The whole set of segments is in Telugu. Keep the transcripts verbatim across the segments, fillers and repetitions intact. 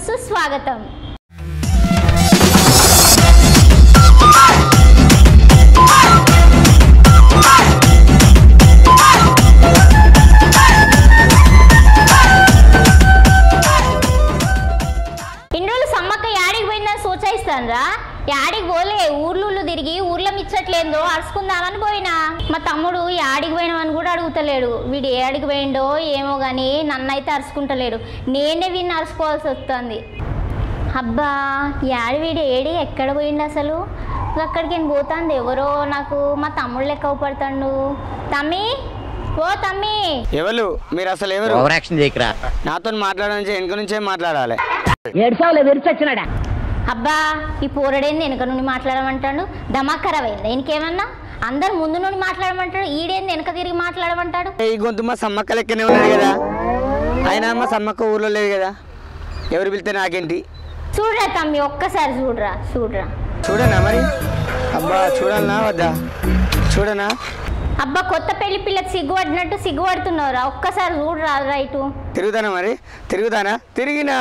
సుస్వాగతం. ఇన్ని సమ్మక్క యాడికి పోయిందని సూచిస్తానరా, యాడికి పోలే, ఊర్లు తిరిగి ఊర్లో మిచ్చట్లేందో అరుచుకుందామని పోయినా. మా తమ్ముడు యాడికి పోయినామని కూడా అడుగుతలేడు. వీడు ఏడికి పోయిండో ఏమో కానీ నన్నైతే అరుచుకుంటలేడు, నేనే వీడిని అరుచుకోవాల్సి వస్తుంది. అబ్బా యాడి వీడు ఏడి ఎక్కడ పోయిండు అసలు? అక్కడికి నేను పోతాంది ఎవరో నాకు మా తమ్ముడు లెక్క పడతాడు. తమ్మి ఓ తమ్మి. ఎవరు మీరు అసలు ఎవరు? ఓవర్ యాక్షన్ చేయకరా, నాతో మాట్లాడాలంటే వెనుక నుంచే మాట్లాడాలి. అబ్బా ఈ పోరడేంది వెనక నుండి మాట్లాడమంటాడు, దమాఖరాబ్ అయిందా ఇంకేమన్నా? అందరు ముందు నుండి మాట్లాడమంటాడు, ఈడేంది వెనక తిరిగి మాట్లాడమంటాడు. ఈ గొంతు మా సమ్మక్క లెక్కనే ఉన్నది కదా, అయినా మా సమ్మక్క ఊర్లో లేదు కదా, ఎవరు పిలితే నాకేంటి? చూడరా తమ్మి ఒక్కసారి చూడరా చూడరా చూడనా మరి? అబ్బా చూడాలనా వద్దా? చూడనా? అబ్బా కొత్త పెళ్లి పిల్లకి సిగ్గుపడినట్టు సిగ్గుపడుతున్నావురా, ఒక్కసారి చూడరా రైటు. తిరుగుతానా మరి? తిరుగుతానా? తిరిగినా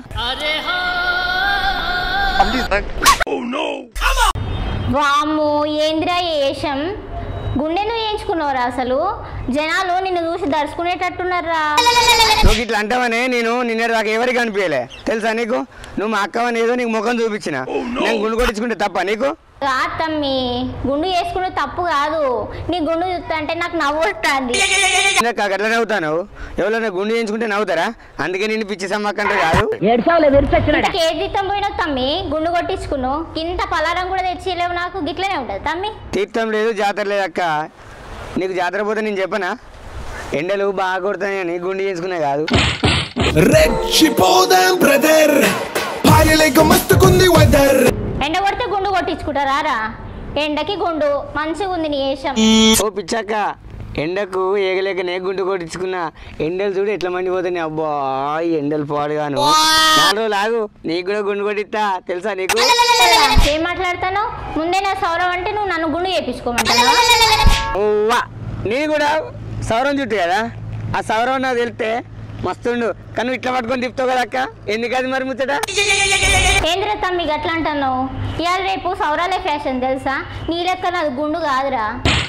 వాము ఏంద్రా ఏషం, గుండెను వేయించుకున్నావురా అసలు? జనాలు నిన్ను చూసి దర్శకునేటట్టున్నారా? నువ్వు ఇట్లా అంటావనే నేను నిన్న దాకా ఎవరికి అనిపించలే తెలుసా నీకు? నువ్వు మా అక్కవని ఏదో నీకు ముఖం చూపించిన, నేను గుండు కొట్టించుకుంటే తప్ప నీకు? కాదు తమ్మి, గుండు వేసుకునే తప్పు కాదు, నీ గుండు చూస్తా అంటే నాకు నవ్వు వస్తుంది. అట్లా నవ్వుతాను, ఎవరైనా గుండు చేయించుకుంటే నవ్వుతారా? అందుకే నేను పిచ్చి సమ్మక్క అంటే కాదు. కేజీ తీర్థం పోయినావు తమ్మి, గుండు కొట్టించుకున్నావు, ఇంత పలారం కూడా తెచ్చిలేవు నాకు, గిట్లనే ఉంటుంది తమ్మి. తీర్థం లేదు జాతర లేదు అక్క, నీకు జాతర పోతే నేను చెప్పనా? ఎండలు బాగా కొడతాయని గుండు చేసుకునే కాదు. ఎండ కొడితే గుండు కొట్టించుకుంటారా రా? ఎండకి గుండు మంచిగా ఉంది నీ వేషం. ఓ పిచ్చాక, ఎండకు ఏగలేకనే గుండు కొట్టించుకున్నా, ఎండలు చూడు ఎట్లా మండిపోతాయి. అబ్బా ఎండలు పాడుగాను. నాలుగు రోజులు ఆగు, నీకు కూడా గుండు కొట్టిస్తా తెలుసా నీకు? ఏం మాట్లాడతాను? ముందే నా సౌరవ్ అంటే నువ్వు నన్ను గుండు చేయించుకోమంటావా? ఓవా నీ కూడా సౌరం చుట్టూ కదా, ఆ సౌరం నాకు తెలిస్తే మస్తుండు, కానీ ఇట్లా పట్టుకొని తిప్పుతావు కదా అక్క, ఎందుకది మరి ముచ్చట? ఏంద్ర తమ్మి గట్లా అంటున్నావు? ఇవాళ రేపు సౌరాలే ఫ్యాషన్ తెలుసా, నీ లెక్క నాది గుండు కాదురా.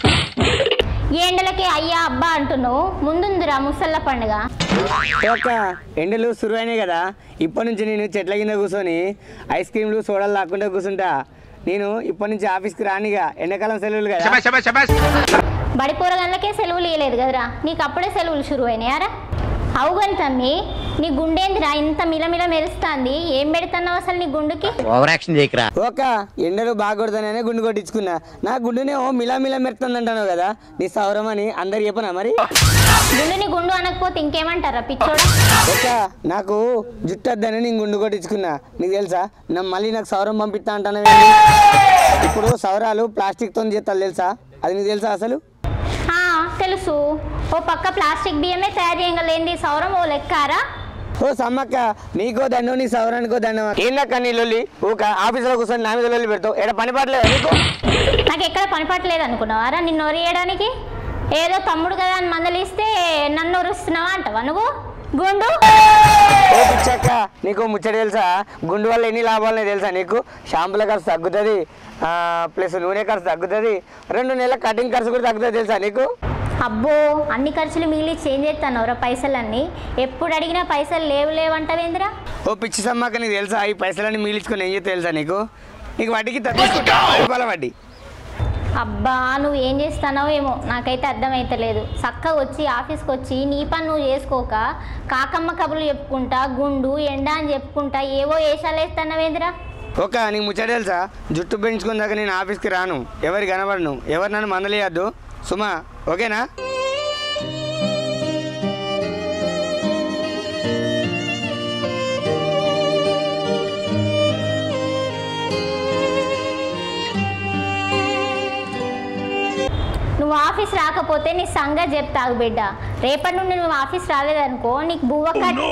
ఎండలకి అయ్యా అబ్బా అంటున్నావు, ముందుందిరా ముసళ్ళ పండుగ. అక్క ఎండలు సురువైనాయి కదా, ఇప్పటి నుంచి నేను చెట్ల కింద కూర్చొని ఐస్ క్రీమ్లు సోడాలు లాక్కుంటే కూర్చుంటా. నేను ఇప్పటి నుంచి ఆఫీస్కి రానిగా, ఎండాకాలం సెలవులు కదా. బడి పోరగాళ్ళకే సెలవులు ఇవ్వలేదు కదరా, నీకు అప్పుడే సెలవులు షురు అయినాయారా? అవుగని తమ్మి, నీ గుండేందిరా ఇంత మిలమిల మెరుస్తుంది, ఏం పెడుతున్నావు అసలు నీ గుండుకి? Over action చేయకరా. ఓక ఎండలు బాగా కొడతానే గుండు కొట్టించుకున్నా, నా గుండునే ఓ మిలామిలా మెరుతుంది అంటాను కదా, నీ సౌరం అని అందరు చెప్పనా మరి? గుండుని గుండు అనకపోతే ఇంకేమంటారా పిచ్చోడా? ఓక నాకు జుట్టు వద్దని నేను గుండు కొట్టించుకున్నా, నీకు తెలుసా? నా మళ్ళీ నాకు సౌరం పంపిస్తా అంటాను. ఇప్పుడు సౌరాలు ప్లాస్టిక్ తో చేస్తాను తెలుసా, అది నీకు తెలుసా అసలు? తెలుసు, ఓ పక్క ప్లాస్టిక్ బియ్యమే తయారు చేయగలేంది సౌరం ఓ లెక్కారా? ఓ సమ్మక్క, నీకో దండం నీ సౌరానికో దండం. ఏందక్క నీ లొల్లి? ఊక ఆఫీసులో కూర్చొని నా మీద లొల్లి పెడతావు, ఎక్కడ పని పడలేదు నీకు? నాకు ఎక్కడ పని పట్టలేదు అనుకున్నావారా నిన్ను ఒరియడానికి? ఏదో తమ్ముడు కదా అని మందలిస్తే నన్ను ఒరుస్తున్నావా అంటావా నువ్వు? గుండు ఓ పిచ్చక్క, నీకు ముచ్చట తెలుసా? గుండు వల్ల ఎన్ని లాభాలు తెలుసా నీకు? షాంపుల ఖర్చు తగ్గుతుంది, ప్లస్ నూనె ఖర్చు తగ్గుతుంది, రెండు నెలల కటింగ్ ఖర్చు కూడా తగ్గుతుంది తెలుసా నీకు? అబ్బో అన్ని ఖర్చులు మిగిలి చేంజ్ చేస్తాను పైసలన్నీ, ఎప్పుడు అడిగినా పైసలు లేవు లేవంటావేంద్రా? ఓ పిచ్చి సమ్మక్క, నీకు తెలుసా ఈ పైసలన్నీ మిగిలించుకొని ఏం చేస్తా తెలుసా నీకు? నీకు వడ్డీకి తగ్గుతా వడ్డీ. అబ్బా నువ్వు ఏం చేస్తానో ఏమో నాకైతే అర్థమైతలేదు. చక్కగా వచ్చి ఆఫీస్కి వచ్చి నీ పని నువ్వు చేసుకోక కాకమ్మ కబుర్లు చెప్పుకుంటా, గుండు ఎండ అని చెప్పుకుంటా ఏవో వేషాలు వేస్తానవేంద్రా? ఓక నీకు ముచ్చట తెలుసా? జుట్టు పెంచుకున్న దాకా నేను ఆఫీస్కి రాను, ఎవరు కనబడను, ఎవరు నన్ను మందలేయద్దు సుమా, ఓకేనా? నువ్వు ఆఫీస్ రాకపోతే నీ సంగతి చెప్తావు బిడ్డ. రేపటి నుండి నువ్వు ఆఫీస్ రాలేదనుకో నీకు బువ్వ కట్.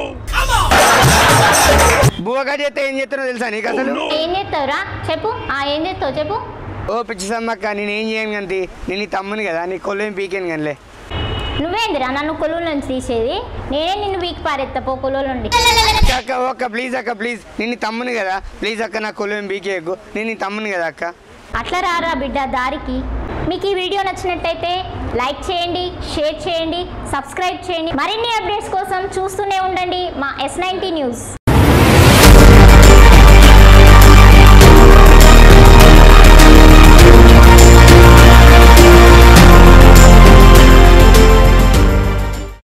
బువ్వ కట్ చేస్తే ఏం చేస్తానో తెలుసా నీకు అసలు? ఏం చేస్తావురా చెప్పు, ఆ ఏం చేస్తావు చెప్పు. ఓ పిచ్చి సమ్మక్క, నేను ఏం చేయను కంతి, నేను నీ తమ్ముని కదా, నీ కొల్లేం పీకాను కనిలే. నువ్వేందిరా నన్ను కొలువుల నుంచి తీసేది? నేనే నిన్ను వీక్ పారెత్తా పో కొలువుల నుండి. అక్క ఒక్క ప్లీజ్ అక్క ప్లీజ్, నేను నీ తమ్ముని కదా, ప్లీజ్ అక్క నా కొలువు బీకేకు, నేను నీ తమ్ముని కదా అక్క. అట్లా రారా బిడ్డ దారికి. మీకు ఈ వీడియో నచ్చినట్టయితే లైక్ చేయండి, షేర్ చేయండి, సబ్స్క్రైబ్ చేయండి. మరిన్ని అప్డేట్స్ కోసం చూస్తూనే ఉండండి మా ఎస్ నైన్టీ న్యూస్.